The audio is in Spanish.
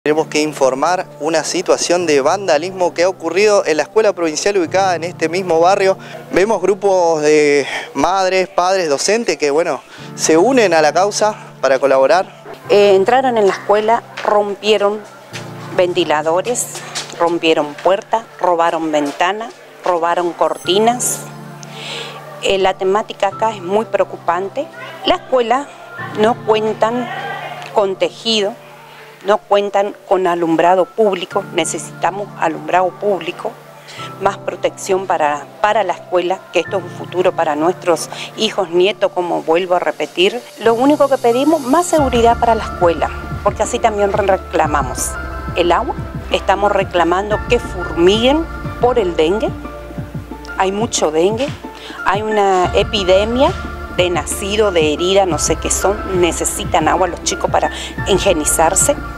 Tenemos que informar una situación de vandalismo que ha ocurrido en la escuela provincial ubicada en este mismo barrio. Vemos grupos de madres, padres, docentes que se unen a la causa para colaborar. Entraron en la escuela, rompieron ventiladores, rompieron puertas, robaron ventanas, robaron cortinas. La temática acá es muy preocupante. La escuela no cuentan con tejido, no cuentan con alumbrado público, necesitamos alumbrado público, más protección para la escuela, que esto es un futuro para nuestros hijos, nietos, como vuelvo a repetir. Lo único que pedimos, más seguridad para la escuela, porque así también reclamamos el agua, estamos reclamando que fumiguen por el dengue, hay mucho dengue, hay una epidemia de nacido, de herida, no sé qué son, necesitan agua los chicos para higienizarse.